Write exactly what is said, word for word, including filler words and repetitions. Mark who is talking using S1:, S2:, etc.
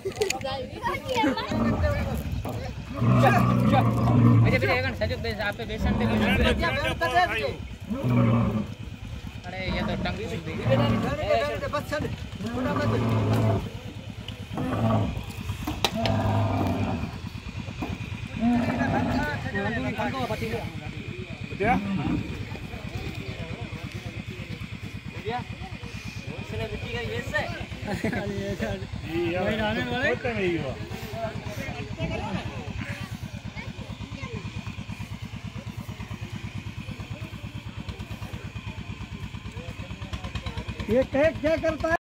S1: मेरे भी एक घंटा जो बेस आप पे बेसन दे अरे ये तो टंगी सुन दी बस चल थोड़ा मत
S2: क्या
S1: क्या उसने बिट्टी का ये से
S2: ये आने वाले होता नहीं हुआ ये क्या क्या करता है।